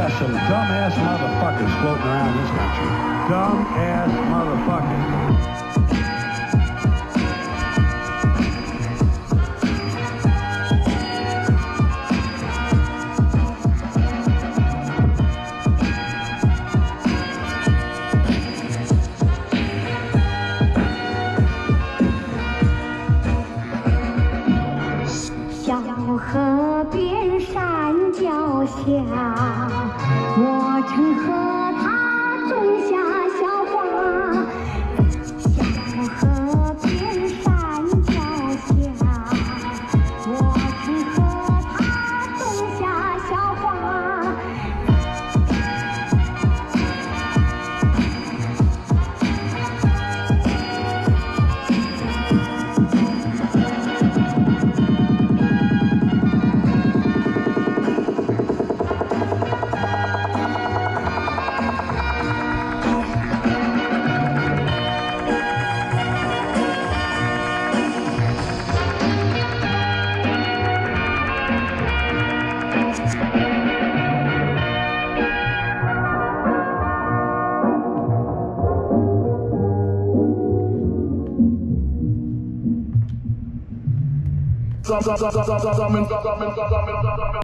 got some dumbass motherfuckers floating around this country. Dumbass motherfuckers. 小河边山脚下，我曾和他种下小花。小河边山脚下，我曾和他种下小花。 Drummond.